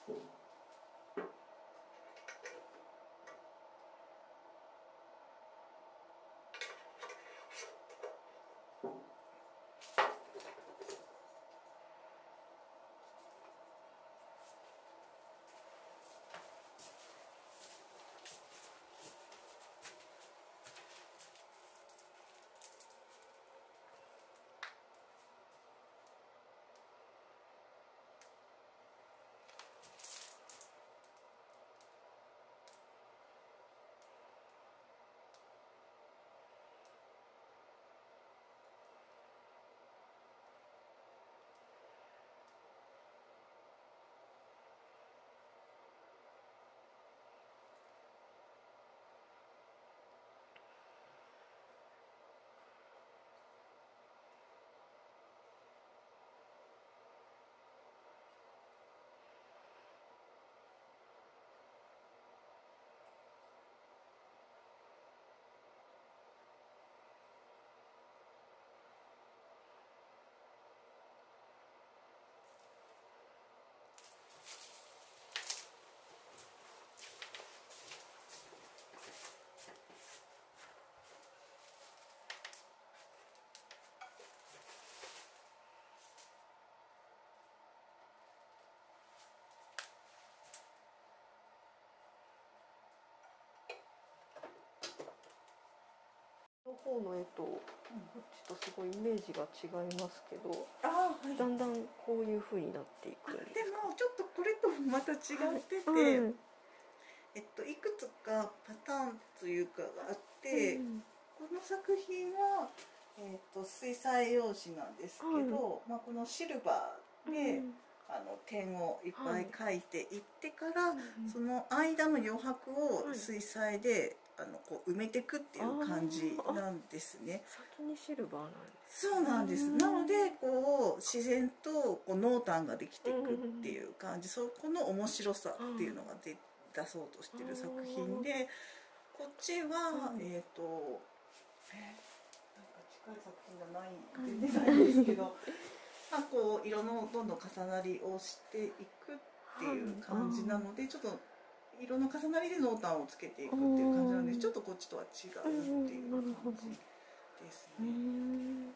方の絵とこっちとすごいイメージが違いますけど、 はい、 だんだんこういう風になっていくんですか？ でもちょっとこれとまた違ってて、 はい、 いくつかパターンというかがあって、この作品は、水彩用紙なんですけど、まあ、このシルバーで、点をいっぱい描いていってから、その間の余白を水彩でこう埋めていくっていう感じなんですね。 先にシルバーなんです。 そうなんです。なのでこう自然とこう濃淡ができていくっていう感じ、そこの面白さっていうのが出そうとしてる作品で、こっちはなんか近い作品がないんで出ないんですけど、まあこう色のどんどん重なりをしていくっていう感じなので、ちょっと色の重なりで濃淡をつけていくっていう感じなので、ちょっとこっちとは違うっていう感じですね。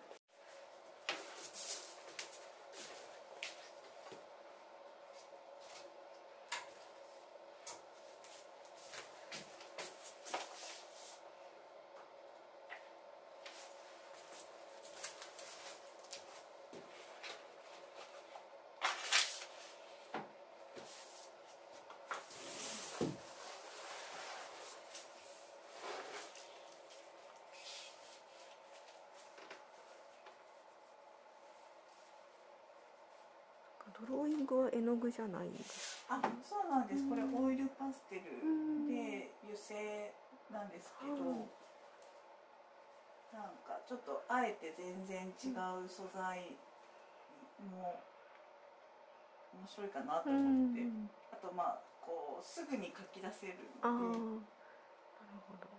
ドローイングは絵の具じゃないんです。 そうなんです。これオイルパステルで油性なんですけど、なんかちょっとあえて全然違う素材も面白いかなと思って、あとまあこうすぐに書き出せるので。 なるほど。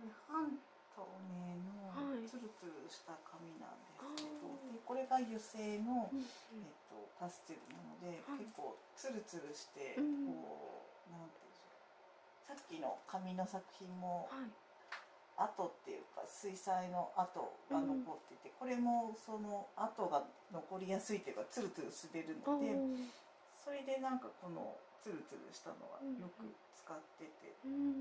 これ半透明のはいツルツルした紙なんですけど、でこれが油性の、パステルなので、 はい結構ツルツルして、 うんこうなんていうんでしょう、さっきの紙の作品もはい跡っていうか水彩の跡が残ってて、これもその跡が残りやすいというかツルツル滑るので、それでなんかこのツルツルしたのはよく使ってて、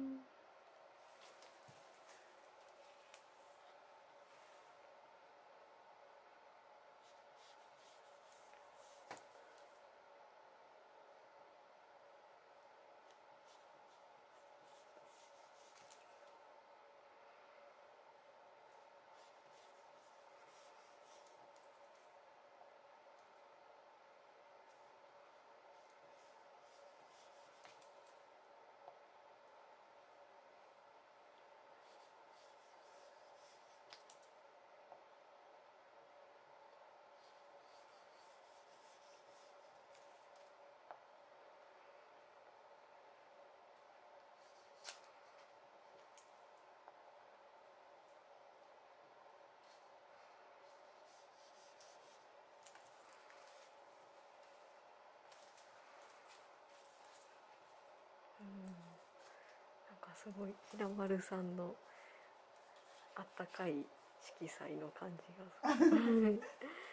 なんかすごい平丸さんのあったかい色彩の感じがするこうや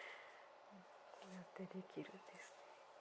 ってできるんです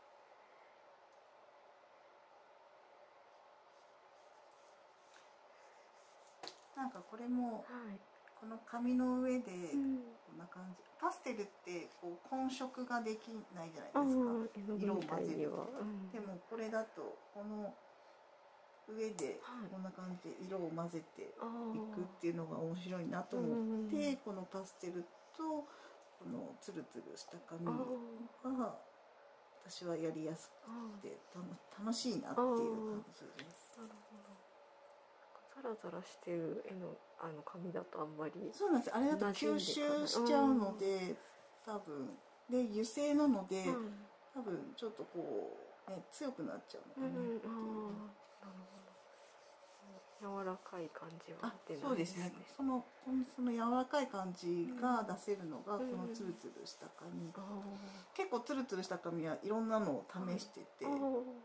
なんかこれもね。 この紙の上ではい。 こんな感じ、パステルってこう混色ができないじゃないですか、 絵の具みたいには。 でもこれだとこの上ではいこんな感じで色を混ぜていあくっていうのが面白いなと思って、このパステルとこのツルツルした紙が私はやりやすくて楽しいなっていう感じです。 なるほど。ザラザラしてる絵の紙だとあんまり。 そうなんです。あれだと吸収しちゃうので、多分で油性なので、多分ちょっとこうね強くなっちゃうのかなっていう。 なるほど。柔らかい感じは出ないですね。 そうですね。その柔らかい感じが出せるのがこのツルツルした紙。結構ツルツルした紙はいろんなのを試してて、で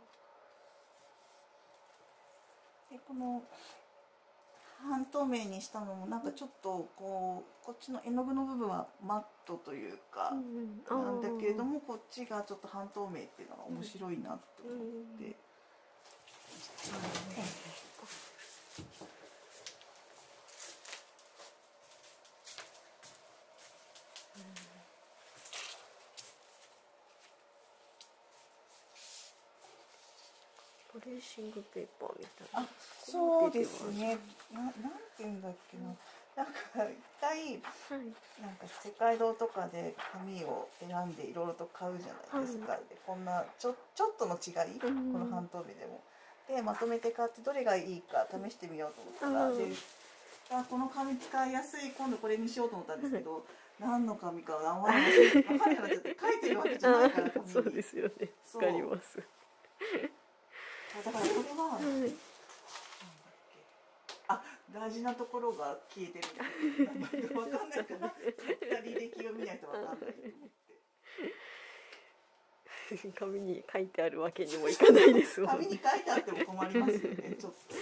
この半透明にしたのもなんかちょっとこっちの絵の具の部分はマットというかなんだけれども、こっちがちょっと半透明っていうのが面白いなと思って。 トレーシングペーパーみたいな。 そうですね。なんていうんだっけな。なんか一回なんか世界堂とかで紙を選んでいろいろと買うじゃないですか。でこんなちょっとの違い、この半透明でも。でまとめて買ってどれがいいか試してみようと思ったら、でこの紙使いやすい、今度これにしようと思ったんですけど、何の紙かあんまり分かんなくなっちゃって、書いてるわけじゃないから紙に。 そうですよね。わかります。 だからこれは、なんだっけ、大事なところが消えてる。分かんないから、履歴を見ないと分かんないと思って。 紙に書いてあるわけにもいかないですもんね。 紙に書いてあっても困りますよね、ちょっと。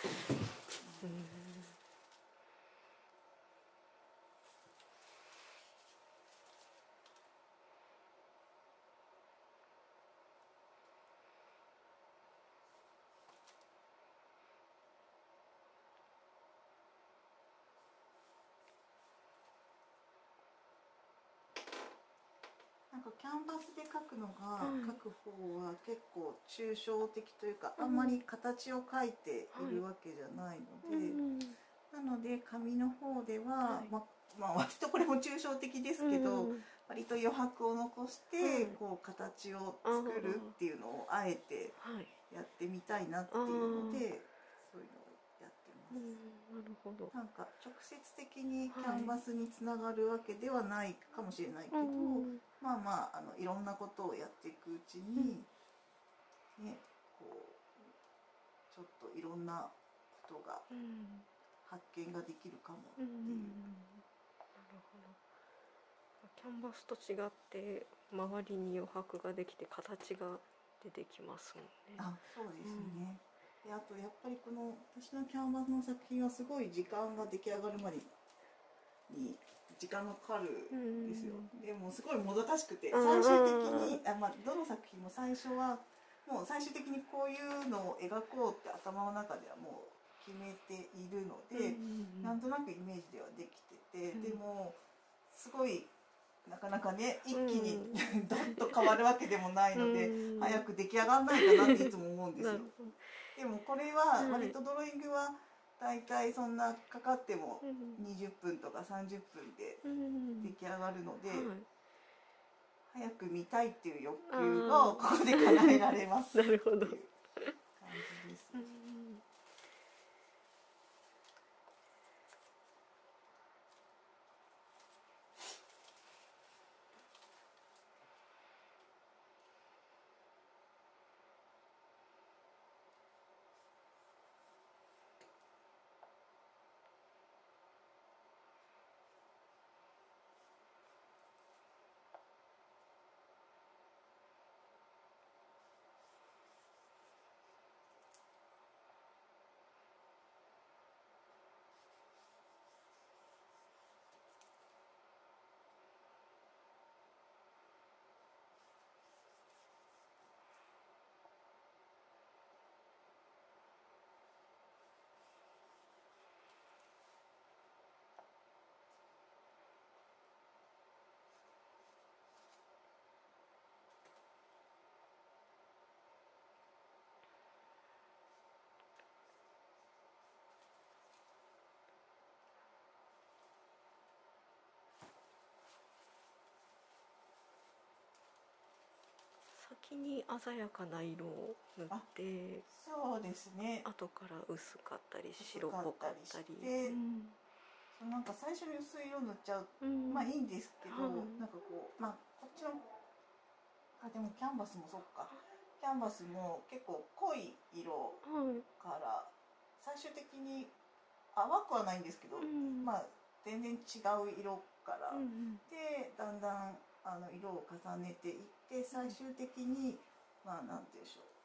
なんかキャンバスで描くのが、描く方は結構抽象的というか、あんまり形を描いているわけじゃないので、なので紙の方では、割とこれも抽象的ですけど、割と余白を残してこう形を作るっていうのをあえてやってみたいなっていうので、そういうのをやってます。 なるほど。 なんか直接的にキャンバスにつながるわけではないかもしれないけど、いろんなことをやっていくうちに、ね、こうちょっといろんなことが発見ができるかもっていう。 なるほど。キャンバスと違って周りに余白ができて形が出てきますもんね。 あ、そうですね。で、あとやっぱりこの私のキャンバスの作品はすごい時間が出来上がるまでに時間がかかるんですよ。でもすごいもどかしくて、最終的にどの作品も最初はもう最終的にこういうのを描こうって頭の中ではもう決めているので、なんとなくイメージではできてて、でもすごいなかなかね一気にドッと変わるわけでもないので、早く出来上がらないかなっていつも思うんですよ。でもこれは割とドローイングはだいたいそんなかかっても20分とか30分で出来上がるので、早く見たいっていう欲求をここで叶えられますっていう感じです。 先に鮮やかな色を塗って、 そうですね。 後から薄かったり白っぽかったり。 なんか最初に薄い色塗っちゃう、まあいいんですけど、なんかこうこっちのでもキャンバスもそっか、キャンバスも結構濃い色から最終的に淡くはないんですけど、全然違う色から、でだんだん色を重ねていって最終的になんていうんでしょう、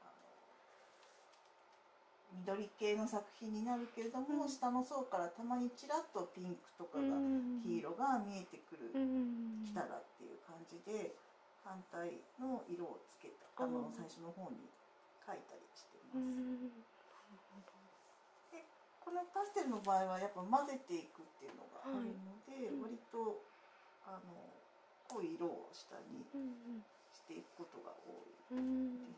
緑系の作品になるけれども、下の層からたまにちらっとピンクとかが、黄色が見えてくる、きたらっていう感じで反対の色をつけた最初の方に描いたりしてます。でこのパステルの場合はやっぱ混ぜていくっていうのがあるので、割と濃い色を下にしていくことが多いです。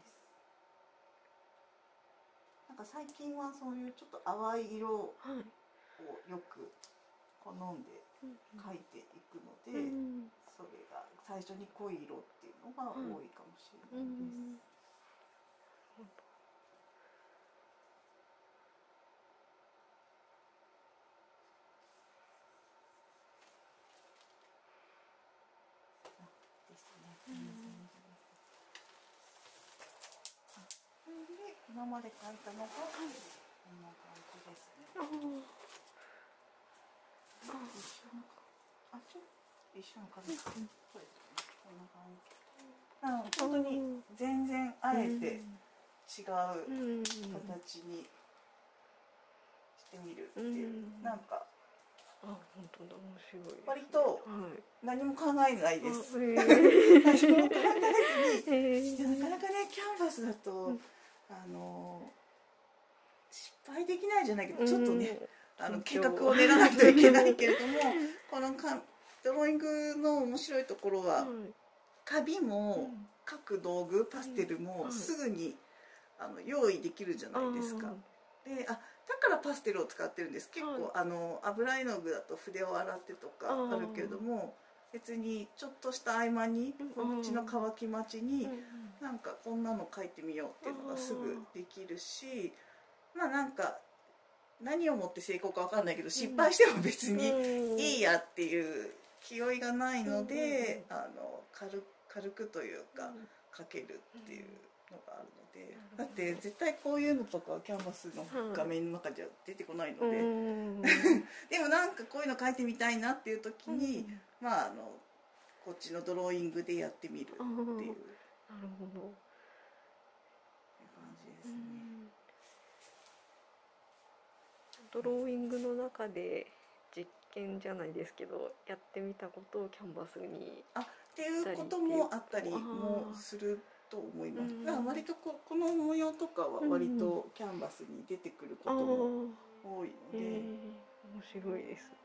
なんか最近はそういうちょっと淡い色をよく好んで描いていくので、それが最初に濃い色っていうのが多いかもしれないです。今まで描いたのがこんな感じですね。ちょっと一緒の感じ。そうですね。こんな感じ。本当に全然あえて違う形にしてみるっていう、なんか本当だ、面白いですね。 割と何も考えないです。何も考えずに、なかなかねキャンバスだと失敗できないじゃないけど、ちょっとね計画を練らないといけないけれども、このドローイングの面白いところは、紙も描く道具パステルもすぐに用意できるじゃないですか。でだからパステルを使ってるんです。結構油絵の具だと筆を洗ってとかあるけれども、別にちょっとした合間にこっちの乾き待ちになんかこんなの描いてみようっていうのがすぐできるし、なんか何をもって成功か分かんないけど、失敗しても別にいいやっていう気負いがないので、軽くというか描けるっていうのがあるので、だって絶対こういうのとかキャンバスの画面の中じゃ出てこないので、でもなんかこういうの描いてみたいなっていう時に、まあこっちのドローイングでやってみるっていうなるほど感じですね。 ドローイングの中で実験じゃないですけどやってみたことをキャンバスにっていうこともあったりもすると思います。だから割とこの模様とかは割とキャンバスに出てくることも多いので、 面白いです。